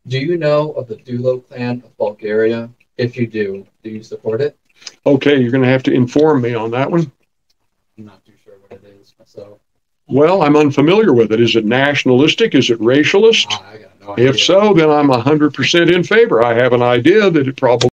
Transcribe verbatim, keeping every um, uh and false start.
Do you know of the Dulo clan of Bulgaria? If you do, do you support it? Okay, you're going to have to inform me on that one. I'm not too sure what it is myself. Well, I'm unfamiliar with it. Is it nationalistic? Is it racialist? I got no idea. If so, then I'm one hundred percent in favor. I have an idea that it probably